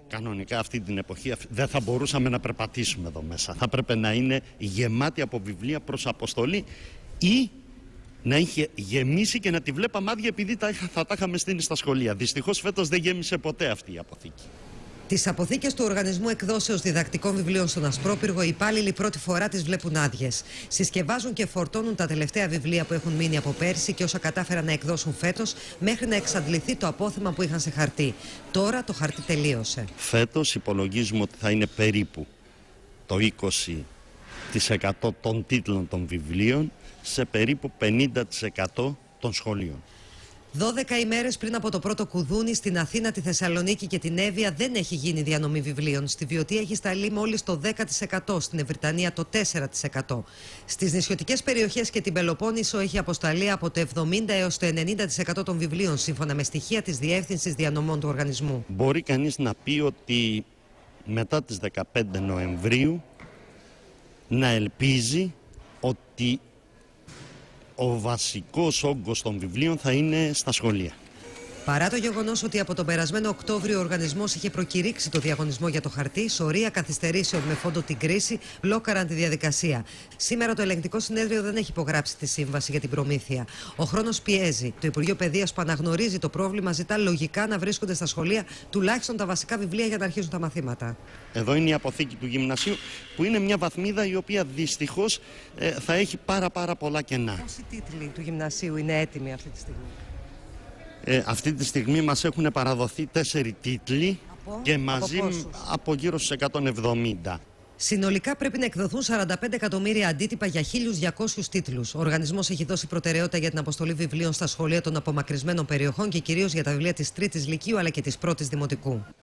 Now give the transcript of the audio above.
Κανονικά αυτή την εποχή δεν θα μπορούσαμε να περπατήσουμε εδώ μέσα. Θα έπρεπε να είναι γεμάτη από βιβλία προς αποστολή ή να είχε γεμίσει και να τη βλέπαμε άδεια επειδή θα τα είχαμε στείλει στα σχολεία. Δυστυχώς φέτος δεν γέμισε ποτέ αυτή η αποθήκη. Τις αποθήκες του Οργανισμού Εκδόσεως Διδακτικών Βιβλίων στον Ασπρόπυργο, οι υπάλληλοι πρώτη φορά τις βλέπουν άδειες. Συσκευάζουν και φορτώνουν τα τελευταία βιβλία που έχουν μείνει από πέρσι και όσα κατάφεραν να εκδώσουν φέτος, μέχρι να εξαντληθεί το απόθεμα που είχαν σε χαρτί. Τώρα το χαρτί τελείωσε. Φέτος υπολογίζουμε ότι θα είναι περίπου το 20% των τίτλων των βιβλίων σε περίπου 50% των σχολείων. 12 ημέρες πριν από το πρώτο κουδούνι, στην Αθήνα, τη Θεσσαλονίκη και την Εύβοια δεν έχει γίνει διανομή βιβλίων. Στη Βιωτία έχει σταλεί μόλις το 10%, στην Ευρυτανία το 4%. Στις νησιωτικές περιοχές και την Πελοπόννησο έχει αποσταλεί από το 70% έως το 90% των βιβλίων, σύμφωνα με στοιχεία της Διεύθυνσης Διανομών του οργανισμού. Μπορεί κανείς να πει ότι μετά τις 15 Νοεμβρίου να ελπίζει ότι ο βασικός όγκος των βιβλίων θα είναι στα σχολεία. Παρά το γεγονός ότι από τον περασμένο Οκτώβριο ο οργανισμός είχε προκηρύξει το διαγωνισμό για το χαρτί, σωρία καθυστερήσεων με φόντο την κρίση μπλόκαραν τη διαδικασία. Σήμερα το Ελεγκτικό Συνέδριο δεν έχει υπογράψει τη σύμβαση για την προμήθεια. Ο χρόνος πιέζει. Το Υπουργείο Παιδείας, που αναγνωρίζει το πρόβλημα, ζητά λογικά να βρίσκονται στα σχολεία τουλάχιστον τα βασικά βιβλία για να αρχίσουν τα μαθήματα. Εδώ είναι η αποθήκη του γυμνασίου, που είναι μια βαθμίδα η οποία δυστυχώς θα έχει πάρα πολλά κενά. Πόσοι τίτλοι του γυμνασίου είναι έτοιμοι αυτή τη στιγμή? Αυτή τη στιγμή μας έχουν παραδοθεί 4 τίτλοι και μαζί από γύρω στους 170. Συνολικά πρέπει να εκδοθούν 45 εκατομμύρια αντίτυπα για 1.200 τίτλους. Ο οργανισμός έχει δώσει προτεραιότητα για την αποστολή βιβλίων στα σχολεία των απομακρυσμένων περιοχών και κυρίως για τα βιβλία της 3ης Λυκείου αλλά και της 1ης Δημοτικού.